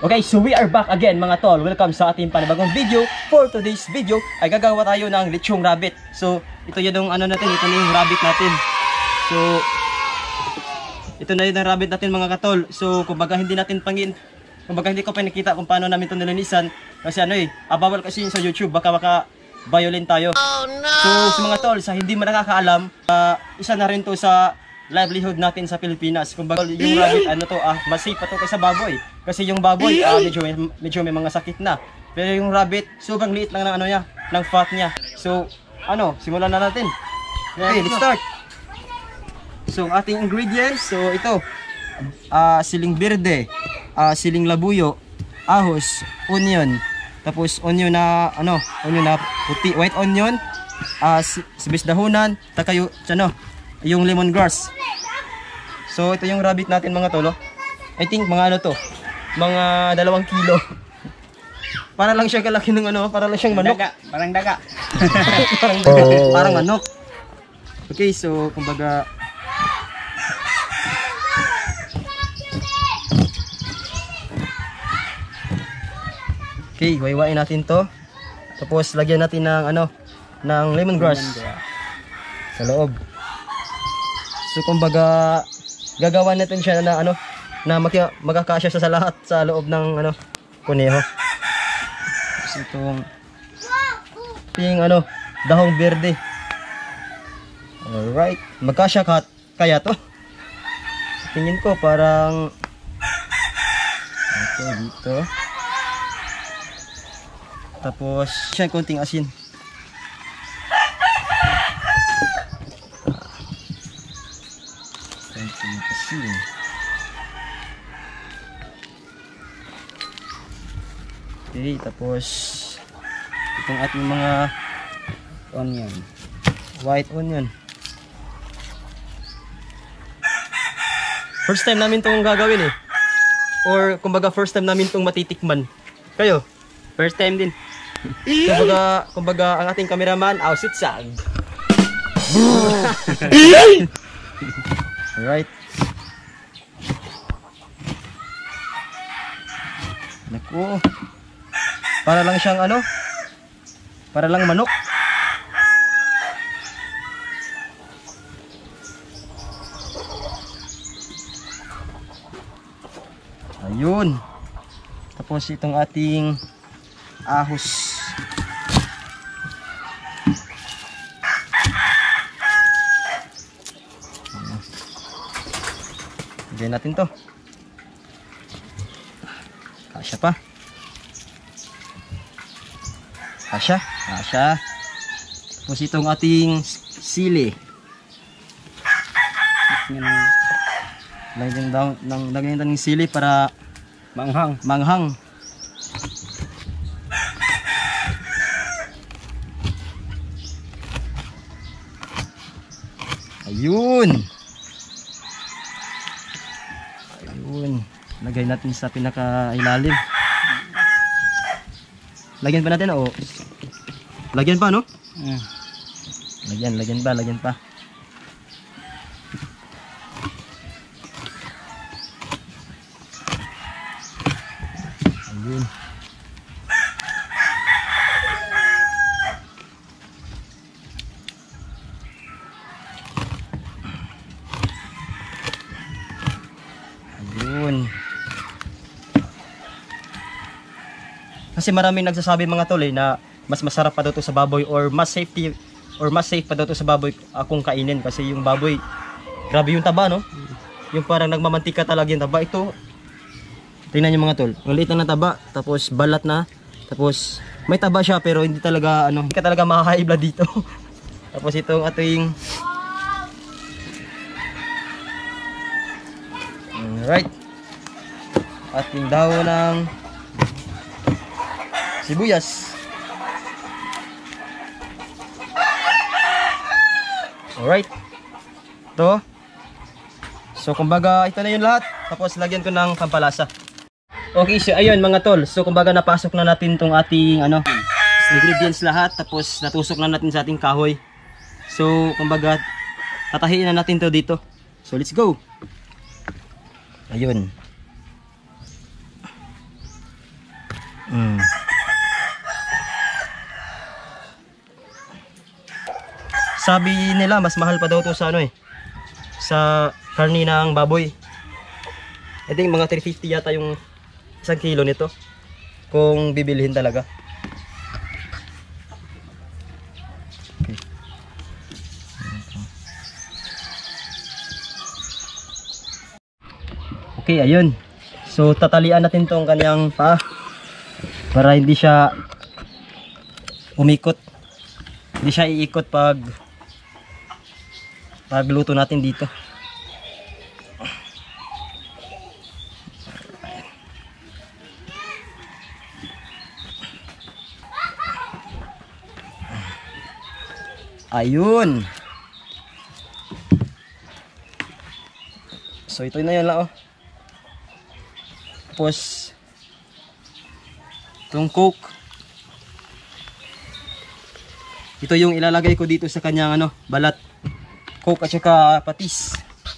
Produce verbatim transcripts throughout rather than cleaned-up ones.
Okay, so we are back again mga tol. Welcome sa ating panibagong video. For today's video ay gagawa tayo ng lechong rabbit. So, ito yung ano natin, ito na yung rabbit natin. So, ito na yung rabbit natin mga katol. So, kumbaga hindi natin pangin, kumbaga hindi ko pa nakita kung paano namin ito nilinisan. Kasi ano eh, abawal kasi sa YouTube, baka baka violent tayo. Oh, no! So, sa mga tol, sa hindi mo nakakaalam, uh, isa na rin to sa livelihood natin sa Pilipinas. Kumbaga yung rabbit, ano to, ah, mas safe pa to kaysa baboy. Kasi yung baboy, ah, medyo, may, medyo may mga sakit na. Pero yung rabbit, sobrang liit lang ng ano niya, ng fat niya. So, ano, simulan na natin. Okay, let's start. So, ating ingredients, so ito, ah, siling berde, ah, siling labuyo, ahos, onion, tapos onion na, ano, onion na puti, white onion, ah, sibis dahunan, taka yung, ano, yung lemongrass. So, ito yung rabbit natin mga tolo. I think mga ano to, mga dalawang kilo. Para lang siya kalaki ng ano, para lang siyang manok. Daga, parang daga. Parang daga, oh. Parang manok. Okay, so kumbaga okay, waiwain natin to. Tapos lagyan natin ng ano, ng lemongrass sa loob. So kumbaga gagawa natin siya na ano, na magkakasya sa lahat sa loob ng ano, kuneho. Tapos itong yung ano, dahong berde. Alright, magkasya ka, kaya to. Tingin ko parang okay, dito. Tapos siya konting asin. Konting asin. Okay, tapos itong ating mga onion, white onion. First time namin itong gagawin eh. Or kumbaga first time namin itong matitikman. Kayo? First time din. Kumbaga, kumbaga ang ating cameraman, ausitsag. Alright. Naku. Para lang siyang ano? Para lang manok. Ayun. Tapos itong ating ahos. Lagyan natin to. Kasya pa. Kasya. Kasya. Tapos itong ating sili. Lagyan daw ng lagyan ng sili para manghang, manghang. Ayun. Ayun. Lagay natin sa pinaka-ilalim. Lagyan pa natin o. Lagyan pa no? Mm. Lagyan, lagyan pa, lagyan pa. Ayun. Ayun. Kasi maraming nagsasabi mga tol eh, na mas masarap pa daw to sa baboy or mas safety or mas safe pa daw to sa baboy uh, kung kainin kasi yung baboy grabe yung taba no? Yung parang nagmamantika talaga yung taba. Ito tingnan niyo mga tol, maliit lang na taba, tapos balat na, tapos may taba siya pero hindi talaga ano, hindi ka talaga makakaibla dito. Tapos itong ating alright, ating dahon ng sibuyas. Alright. Ito. So kumbaga ito na yung lahat. Tapos lagyan ko ng pampalasa. Okay, so ayun mga tol. So kumbaga napasok na natin tong ating ano, ingredients lahat. Tapos natusok na natin sa ating kahoy. So kumbaga tatahiin na natin to dito. So let's go. Ayun. Mm. Sabi nila mas mahal pa daw to sa ano eh, sa karni ng baboy. I think mga three fifty yata yung isang kilo nito kung bibilhin talaga. Okay, ayun. So tatalian natin tong kanyang paa para hindi siya umikot. Hindi siya iikot pag pagluto natin dito. Ayun. So ito na yun lang oh. Tapos itong coke. Ito yung ilalagay ko dito sa kanyang ano, balat. Coke at saka patis.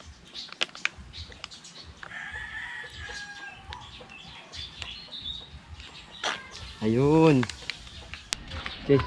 Ayun. Okay.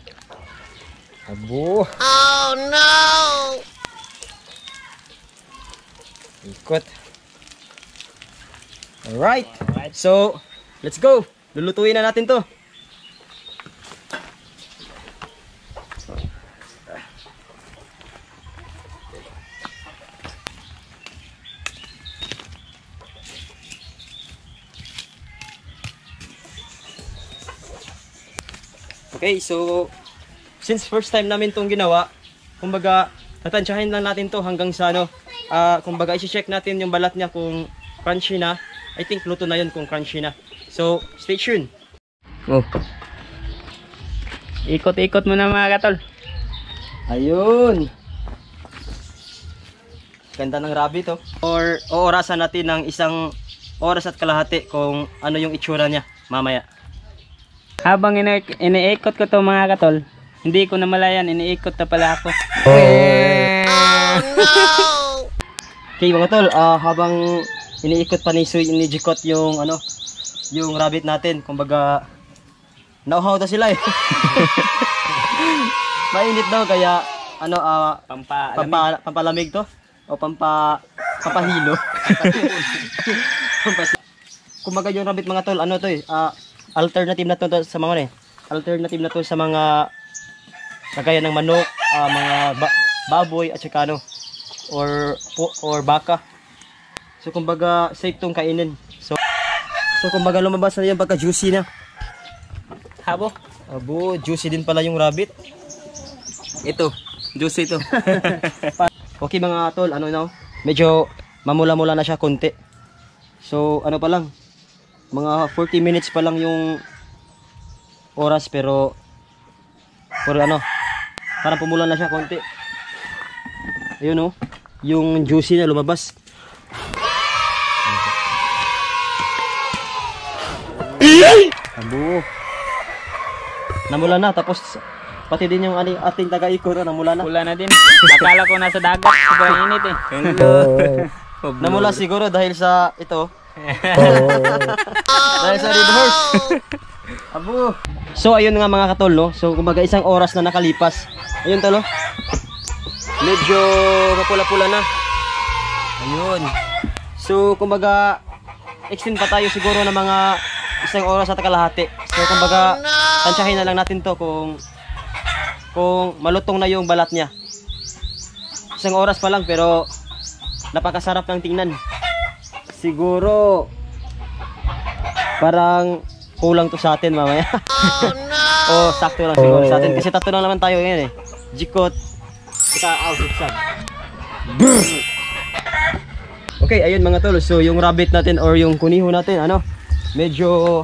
Abo. Oh no! Ikot. Alright. So, let's go. Lulutuin na natin to. Okay, so since first time namin tong ginawa, kumbaga tatansyahin lang natin to hanggang sa ano, uh, kumbaga i-check natin yung balat niya kung crunchy na. I think luto na yun kung crunchy na. So, stay tuned. Oh. Ikot-ikot mo na mga katol. Ayun. Ganda ng rabbit oh. Or oorasan natin ng isang oras at kalahati kung ano yung itsura niya mamaya. Habang ini iniikot ko to mga katol, hindi ko namalayan, iniikot na pala ako. Oh no! Okay mga tol, uh, habang iniikot pa ni Suy, inijikot yung ano, yung rabbit natin, kumbaga nauhaw na sila eh. Mainit daw kaya ano uh, Pampalamig. pampa, pampalamig to o pampa pampahilo. Kumbaga yung rabbit mga tol, ano to eh, uh, alternative na to, to sa mga eh. Alternative na to sa mga kagaya ng manok, uh, mga ba baboy at saka ano or or baka. So kumbaga safe tong kainin. So so kumbaga lumabas na yung pagka juicy na. Habo. Abo, juicy din pala yung rabbit. Ito, juicy ito. Okay mga tol, ano na? Medyo mamula-mula na siya konti. So ano pa lang, mga forty minutes pa lang yung oras pero pero ano, parang pumula na siya konti. Ayun oh, yung juicy na lumabas. Abo. Namula na, tapos pati din yung ating taga-ikot namula na. Pula na din. Akala ko nasa dagat, sobrang init eh. Namula siguro dahil sa ito. Dahil sa red horse. Abo. So ayun nga mga katol no. So kumbaga isang oras na nakalipas. Ayun tol. Medyo mapula-pula na. Ayun. So kumbaga extend pa tayo siguro ng mga isang oras at kalahati. So kumbaga tansyahin na lang natin to kung kung malutong na yung balat niya. Isang oras pa lang pero napakasarap ng tingnan. Siguro parang kulang to sa atin mamaya. Oh no! O sakto lang siguro sa atin kasi tatlo lang naman tayo ngayon eh. Jikot saka outside. Okay, ayun mga tol. So yung rabbit natin or yung kuniho natin ano, medyo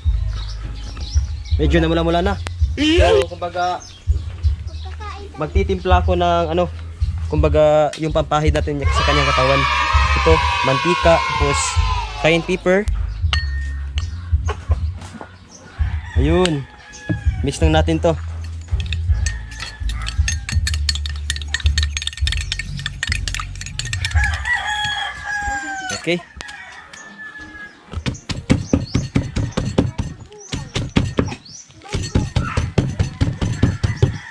medyo namula-mula na. So kumbaga magtitimpla ako ng ano, kumbaga yung pampahid natin sa kanyang katawan. Ito, mantika, tapos cayenne pepper. Ayun. Mix lang natin to. Okay.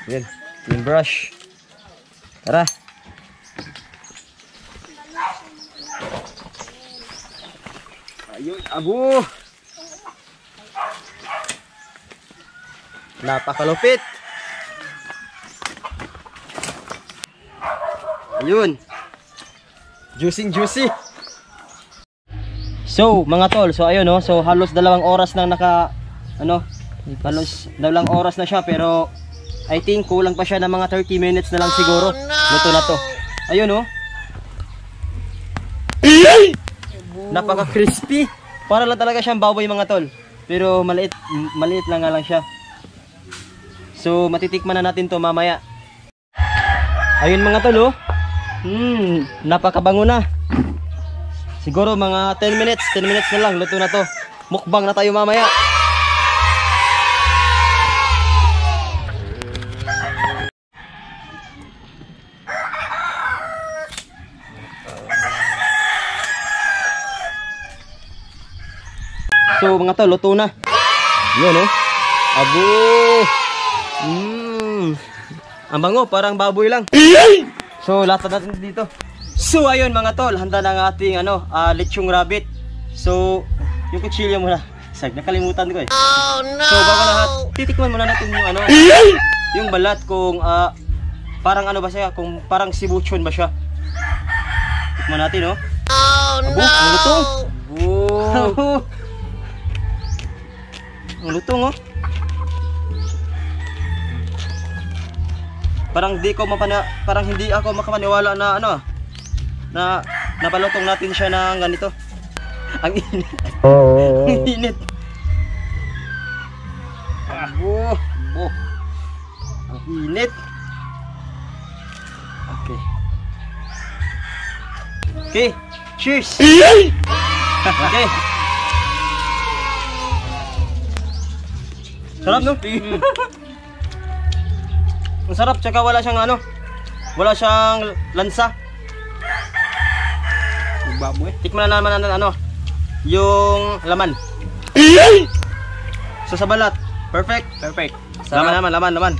Yan. Yung brush. Tara. Ayun, abo. Napakalupit. Ayun. Juicing juicy. So, mga tol, so ayun no, so halos dalawang oras nang naka ano, halos dalawang oras na siya pero I think kulang pa siya ng mga thirty minutes na lang siguro. Luto na to. Ayun no. Napaka-crispy. Para lang talaga siyang baboy mga tol. Pero maliit maliit lang nga lang siya. So, matitikman na natin to mamaya. Ayun mga tol oh. Hmm, napakabango na. Siguro mga ten minutes, ten minutes na lang, luto na to. Mukbang na tayo mamaya. So mga tol, luto na. Yun oh. Abo. Mm. Ang bango, parang baboy lang. So lahat natin dito. So ayun mga tol, handa na ang ating ano, uh, lechong rabbit. So, yung kutsilyo muna. Sag, nakalimutan ko eh. Oh no! So bago lahat, titikman muna natin yung ano, yung balat kung uh, parang ano ba siya, kung parang sibuchon ba siya. Tikman natin oh. Oh Abo, no! ang lutong. Abo. Ang lutong oh. Parang di ko mapana, parang hindi ako makapaniwala na ano, na napalutong natin siya ng ganito. Ang init. Ang init. Abo. Abo. Ang init. Okay. Okay. Cheers. Okay. Sarap no? Mm. Ang sarap, tsaka wala siyang ano, wala siyang lansa. Baboy. Tikman na naman ang ano, yung laman. So sa balat, perfect. Perfect. Laman naman, laman, laman.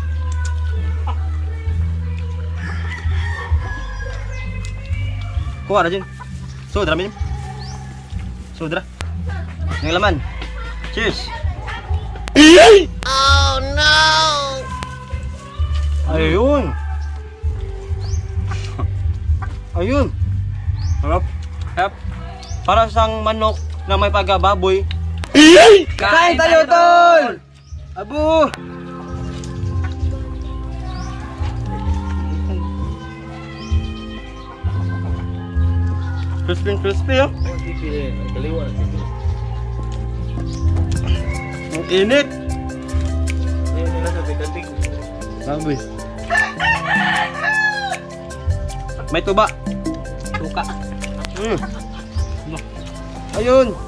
Kuha na dyan. Sudra, minim. Sudra. Yung laman. Cheers. Oh no! Ayun. Ayun. Harap. Harap. Para sang manok na may pagbaboy. Kain Kain tayo, tol! Abo! Crispy, crispy oh. Ang init. Baboy. May tuba. Tuka. Mm. Ayun.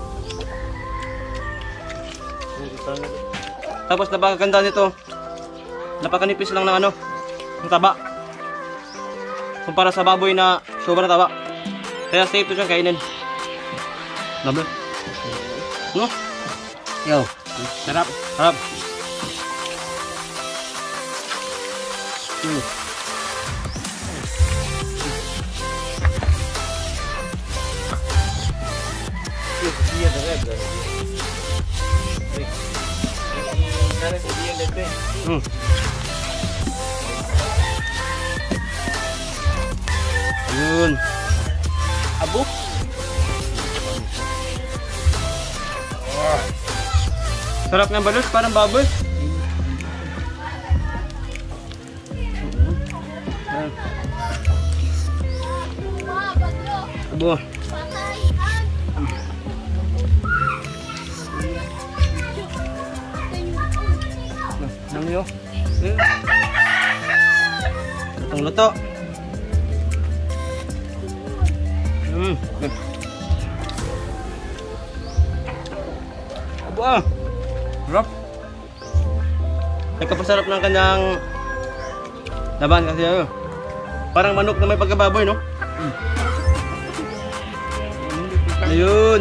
Tapos napakaganda nito. Napakanipis lang ng ano, ng taba. Kumpara sa baboy na sobrang taba. Kaya safe to siya kainin. Labi. No? Yo. Sarap. Harap. Mm. Mm. Ayun. Abo. Sarap ng balot, parang baboy. Abo. Nami yo. Lutong luto. Hmm. Abo ah. Sarap. Nagkapasarap ng kanyang laban kasi ano. Parang manok na may pagkababoy, no? Mm. Ayun.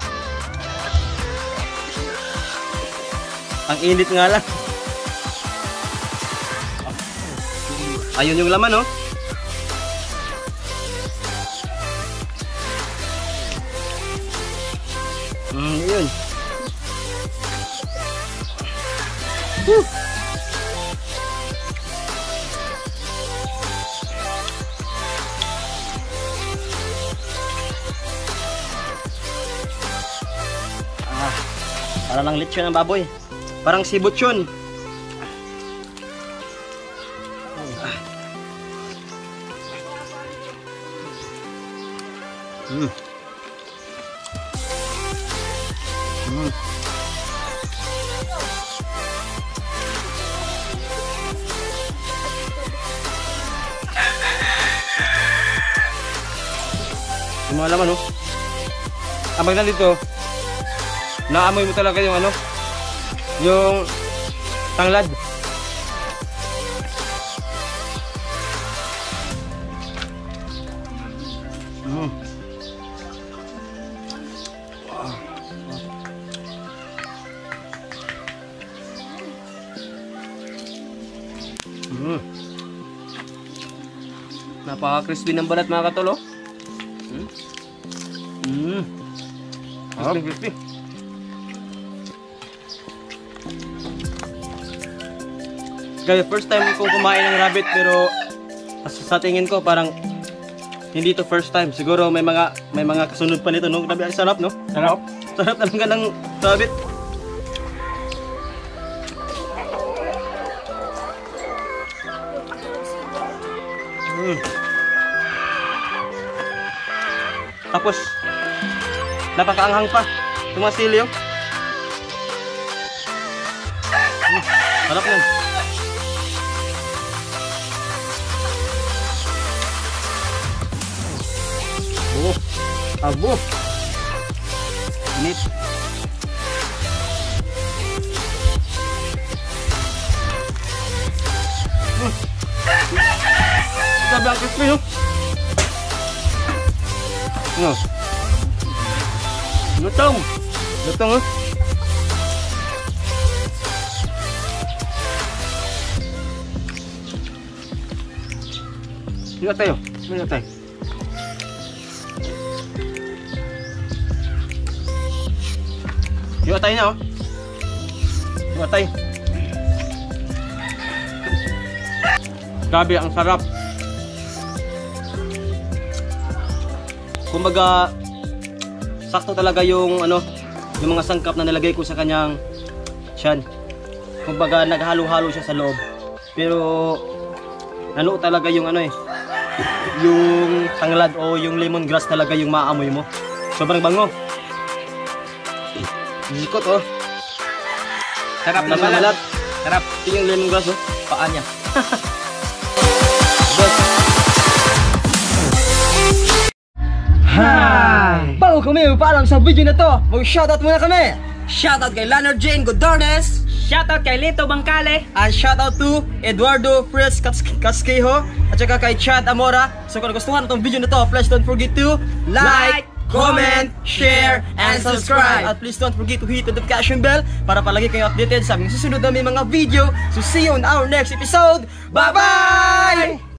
Ang init nga lang. Ayun yung laman, oh. Mm, yun. Woo! Ah, parang lang lechon ng baboy. Parang sibot yun. Mm. Mm. Yung mga laman, oh. Abang na dito, naamoy mo talaga yung ano, yung tanglad. Mm. Mm. Napaka-crispy ng balat mga katol, oh. Mm. Mm. Crispy, crispy. Kaya first time kong kumain ng rabbit, pero sa tingin ko parang hindi to first time. Siguro may mga may mga kasunod pa nito, no? Grabe, ang sarap, no? Sarap. Sarap talaga ng rabbit. Mm. Tapos napakaanghang pa. Tumasilyo. Mm. Sarap yan. Oh, abo. Init. Mm. Grabe ang crispy, no? No. Lutong. Lutong, oh. Lihat tayo. Lihat tayo. Lihat tayo na, oh. Lihat tayo. Grabe, ang sarap. Kumbaga, sakto talaga yung ano, yung mga sangkap na nilagay ko sa kanyang tiyan. Kumbaga, naghalo-halo siya sa loob. Pero ano talaga yung ano eh, yung tanglad o yung lemongrass talaga yung maamoy mo. Sobrang bango. Ikot, oh. Sarap na Malat. balat. Sarap. Ito yung lemongrass, oh. Paa niya. Hi! Bago kami paalam sa video na to, mag-shoutout muna kami! Shoutout kay Leonard Jane Godornes, Shoutout kay Lito Bangkale. and shoutout to Eduardo Fres Casquejo, at saka kay Chad Amora. So kung nagustuhan itong video na to, please don't forget to like, comment, share, and subscribe. At please don't forget to hit the notification bell para palagi kayong updated sa aming susunod na may mga video. So see you on our next episode. Bye-bye!